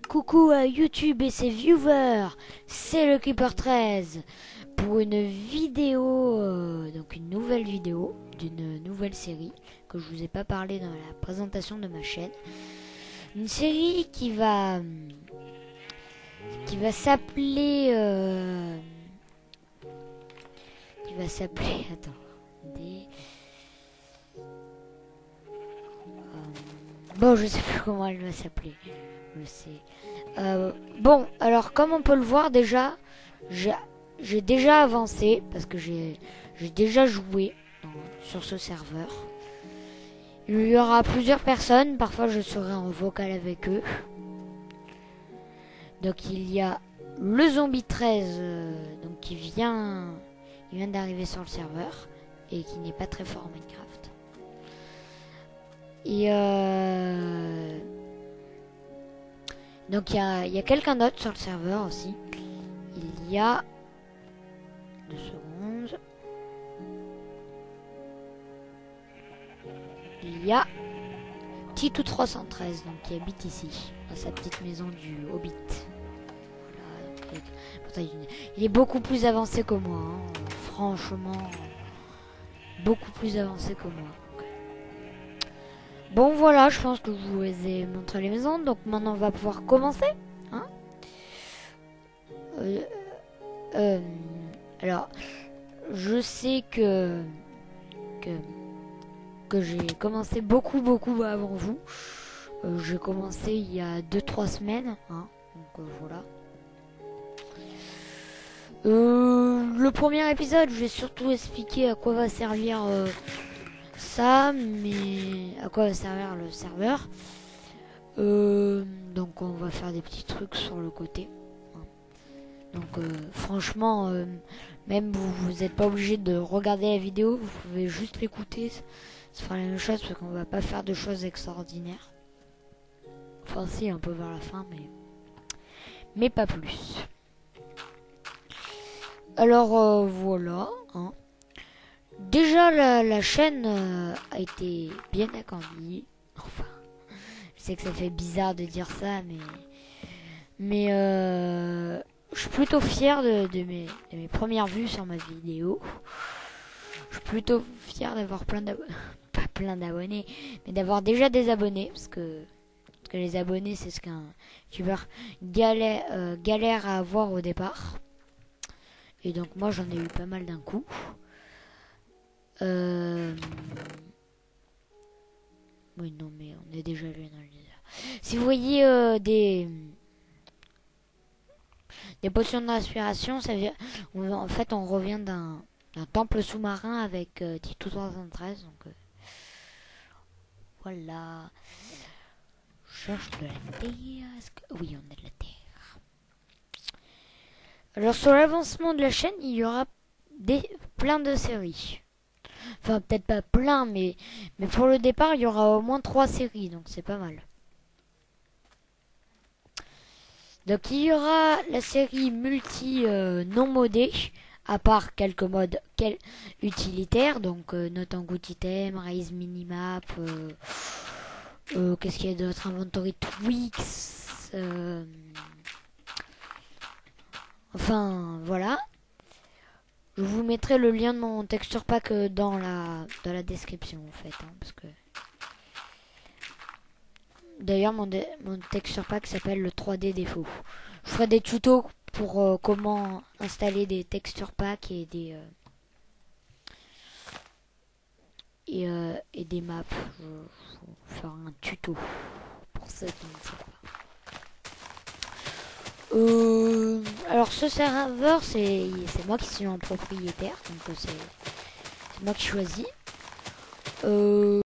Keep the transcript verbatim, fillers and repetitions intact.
Coucou à YouTube et ses viewers, c'est le Creeper treize pour une vidéo, euh, donc une nouvelle vidéo d'une nouvelle série que je vous ai pas parlé dans la présentation de ma chaîne. Une série qui va qui va s'appeler euh, qui va s'appeler attends des euh, bon je sais plus comment elle va s'appeler. Je sais. Euh, bon, alors comme on peut le voir déjà, j'ai déjà avancé parce que j'ai déjà joué dans, sur ce serveur. Il y aura plusieurs personnes, parfois je serai en vocal avec eux. Donc il y a le zombie treize euh, donc qui vient, il vient d'arriver sur le serveur et qui n'est pas très fort en Minecraft. Et euh... donc il y a, y a quelqu'un d'autre sur le serveur aussi. Il y a deux secondes. Il y a Titou trois cent treize donc qui habite ici dans sa petite maison du Hobbit. Voilà. Il est beaucoup plus avancé que moi, hein. Franchement, beaucoup plus avancé que moi. Bon voilà, je pense que je vous ai montré les maisons, donc maintenant on va pouvoir commencer. Hein euh, euh, alors, je sais que que, que j'ai commencé beaucoup beaucoup avant vous. Euh, j'ai commencé il y a deux trois semaines, hein, donc euh, voilà. Euh, le premier épisode, je vais surtout expliquer à quoi va servir euh, ça, mais à quoi va servir le serveur. Euh, donc on va faire des petits trucs sur le côté. Donc euh, franchement, euh, même vous vous n'êtes pas obligé de regarder la vidéo, vous pouvez juste l'écouter. Ça fera la même chose parce qu'on va pas faire de choses extraordinaires. Enfin si, un peu vers la fin, mais mais pas plus. Alors euh, voilà. Hein. Déjà la, la chaîne euh, a été bien agrandie. Enfin, je sais que ça fait bizarre de dire ça, mais mais euh, je suis plutôt fier de, de, mes, de mes premières vues sur ma vidéo. Je suis plutôt fier d'avoir plein d'abonnés, pas plein d'abonnés, mais d'avoir déjà des abonnés, parce que, parce que les abonnés c'est ce qu'un youtubeur galère, euh, galère à avoir au départ. Et donc moi j'en ai eu pas mal d'un coup. Euh... Oui non mais on est déjà allé dans le désert. Si vous voyez euh, des des potions de respiration, ça vient. En fait, on revient d'un temple sous-marin avec euh, Titou trois cent treize. Donc, euh, voilà. Je cherche de la terre. Que... Oui, on a de la terre. Alors, sur l'avancement de la chaîne, il y aura des, plein de séries. Enfin, peut-être pas plein, mais, mais pour le départ, il y aura au moins trois séries. Donc, c'est pas mal. Donc il y aura la série multi euh, non modée, à part quelques modes quel utilitaires, donc euh, note en good item, raise minimap, euh, euh, qu'est-ce qu'il y a d'autre, inventory tweaks, euh, enfin voilà. Je vous mettrai le lien de mon texture pack dans la dans la description en fait, hein, parce que d'ailleurs, mon, mon texture pack s'appelle le trois D défaut. Je ferai des tutos pour euh, comment installer des texture packs et des euh, et, euh, et des maps. Je, je vais faire un tuto pour ceux qui ne savent pas. Euh, alors ce serveur, c'est c'est moi qui suis en propriétaire, donc c'est moi qui choisis. Euh,